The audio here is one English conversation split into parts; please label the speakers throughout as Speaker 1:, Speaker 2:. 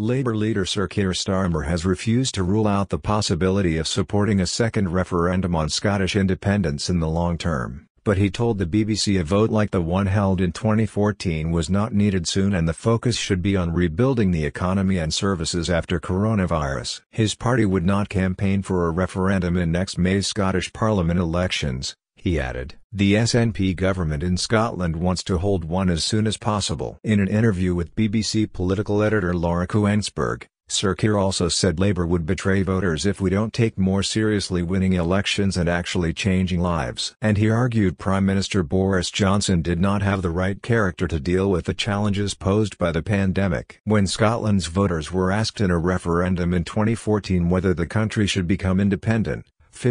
Speaker 1: Labour leader Sir Keir Starmer has refused to rule out the possibility of supporting a second referendum on Scottish independence in the long term, but he told the BBC a vote like the one held in 2014 was not needed soon and the focus should be on rebuilding the economy and services after coronavirus. His party would not campaign for a referendum in next May's Scottish Parliament elections, he added. The SNP government in Scotland wants to hold one as soon as possible. In an interview with BBC political editor Laura Kuenssberg, Sir Keir also said Labour would betray voters if we don't take more seriously winning elections and actually changing lives. And he argued Prime Minister Boris Johnson did not have the right character to deal with the challenges posed by the pandemic. When Scotland's voters were asked in a referendum in 2014 whether the country should become independent,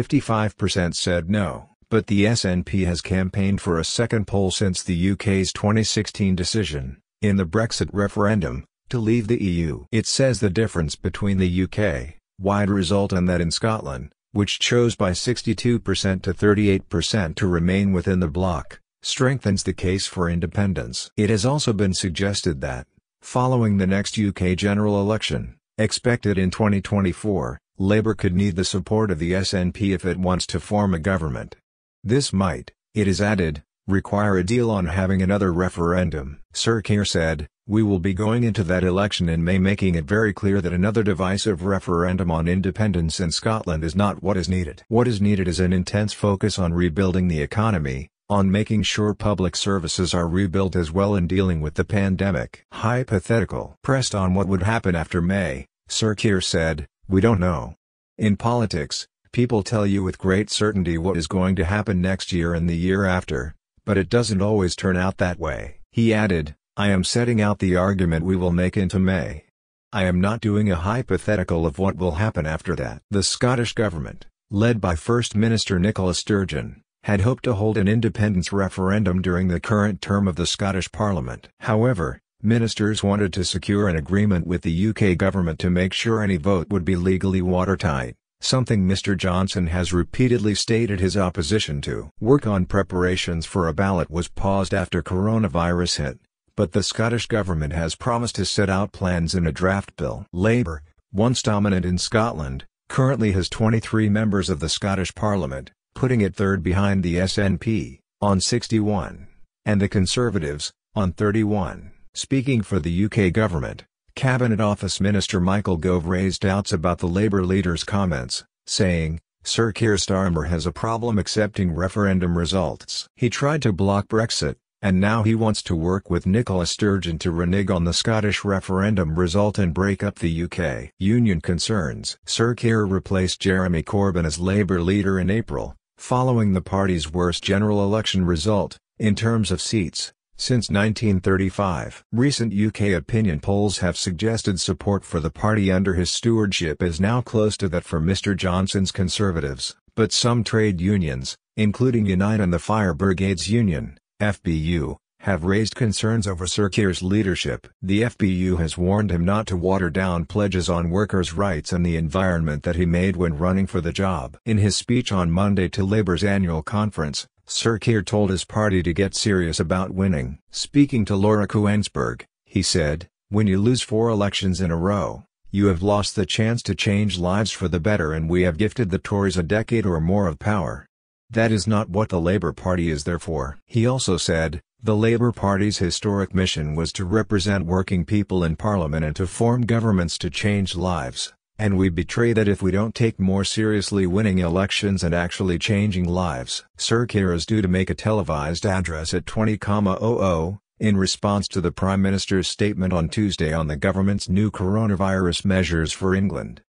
Speaker 1: 55% said no. But the SNP has campaigned for a second poll since the UK's 2016 decision, in the Brexit referendum, to leave the EU. It says the difference between the UK-wide result and that in Scotland, which chose by 62% to 38% to remain within the bloc, strengthens the case for independence. It has also been suggested that, following the next UK general election, expected in 2024, Labour could need the support of the SNP if it wants to form a government. This might, it is added, require a deal on having another referendum. Sir Keir said, "We will be going into that election in May making it very clear that another divisive referendum on independence in Scotland is not what is needed. What is needed is an intense focus on rebuilding the economy, on making sure public services are rebuilt as well in dealing with the pandemic." Hypothetical. Pressed on what would happen after May, Sir Keir said, "We don't know. In politics, people tell you with great certainty what is going to happen next year and the year after, but it doesn't always turn out that way." He added, "I am setting out the argument we will make into May. I am not doing a hypothetical of what will happen after that." The Scottish government, led by First Minister Nicola Sturgeon, had hoped to hold an independence referendum during the current term of the Scottish Parliament. However, ministers wanted to secure an agreement with the UK government to make sure any vote would be legally watertight, something Mr Johnson has repeatedly stated his opposition to. Work on preparations for a ballot was paused after coronavirus hit, but the Scottish government has promised to set out plans in a draft bill. Labour, once dominant in Scotland, currently has 23 members of the Scottish Parliament, putting it third behind the SNP, on 61, and the Conservatives, on 31. Speaking for the UK government, Cabinet Office Minister Michael Gove raised doubts about the Labour leader's comments, saying, "Sir Keir Starmer has a problem accepting referendum results. He tried to block Brexit, and now he wants to work with Nicola Sturgeon to renege on the Scottish referendum result and break up the UK." Union concerns. Sir Keir replaced Jeremy Corbyn as Labour leader in April, following the party's worst general election result, in terms of seats, since 1935. Recent UK opinion polls have suggested support for the party under his stewardship is now close to that for Mr Johnson's Conservatives, but some trade unions, including Unite and the Fire Brigades Union, FBU, have raised concerns over Sir Keir's leadership. The FBU has warned him not to water down pledges on workers' rights and the environment that he made when running for the job. In his speech on Monday to Labour's annual conference, Sir Keir told his party to get serious about winning. Speaking to Laura Kuenssberg, he said, "When you lose 4 elections in a row, you have lost the chance to change lives for the better and we have gifted the Tories a decade or more of power. That is not what the Labour Party is there for." He also said, "The Labour Party's historic mission was to represent working people in Parliament and to form governments to change lives, and we betray that if we don't take more seriously winning elections and actually changing lives." Sir Keir is due to make a televised address at 20:00, in response to the Prime Minister's statement on Tuesday on the government's new coronavirus measures for England.